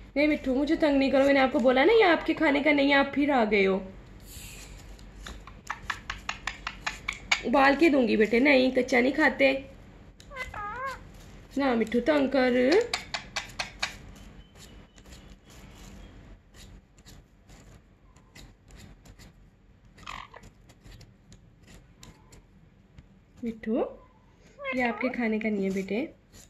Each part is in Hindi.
नहीं मिट्टू, मुझे तंग नहीं करो, मैंने आपको बोला ना ये आपके खाने का नहीं है, आप फिर आ गए हो। उबाल के दूंगी बेटे, नहीं कच्चा नहीं खाते ना मिट्टू, तंग कर। मिट्टू, ये आपके खाने का नहीं है बेटे।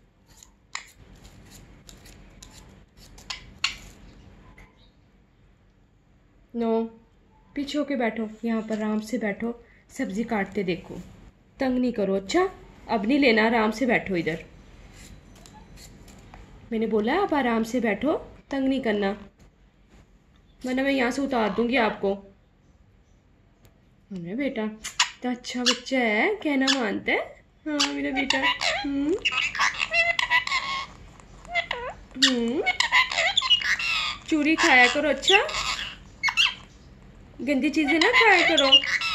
नो, पीछे होके बैठो, यहाँ पर आराम से बैठो, सब्जी काटते देखो, तंग नहीं करो। अच्छा, अब नहीं लेना, आराम से बैठो इधर। मैंने बोला आप आराम से बैठो, तंग नहीं करना, वरना मैं यहाँ से उतार दूंगी आपको। अरे बेटा तो अच्छा बच्चा है, कहना मानता है। हाँ मेरा बेटा। चूरी खाया करो, अच्छा गंदी चीजें ना खाया करो।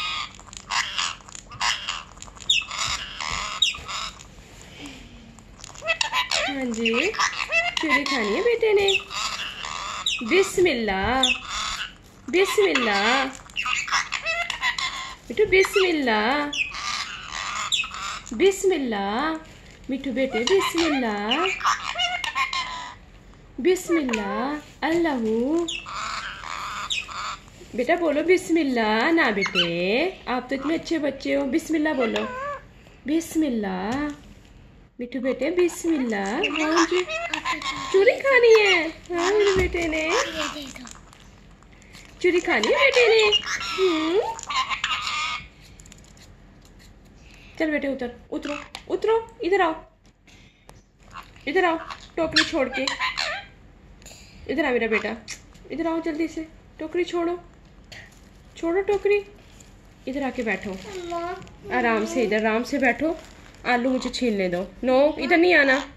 हाँ जी, चूरी खानी है बेटे ने। बिस्मिल्लाह, बिस्मिल्लाह मिठू, बिस्मिल्लाह, बिस्मिल्लाह मिठू बेटे, बिस्मिल्लाह, बिस्मिल्लाह अल्लाहू। बेटा बोलो बिस्मिल्लाह ना बेटे, आप तो इतने अच्छे बच्चे हो, बिस्मिल्लाह बोलो, बिस्मिल्लाह मिठू बेटे, बिस्मिल्लाह। हाँ जी, चूरी खानी है। हाँ मेरे बेटे ने चूरी खानी है, बेटे ने। चल बेटे उतर, उतरो उतरो, इधर आओ, इधर आओ, टोकरी छोड़ के इधर आ मेरा बेटा, इधर आओ जल्दी से, टोकरी छोड़ो, छोड़ो टोकरी, इधर आके बैठो आराम से, इधर आराम से बैठो। आलू मुझे छीलने दो। नो, इधर नहीं आना।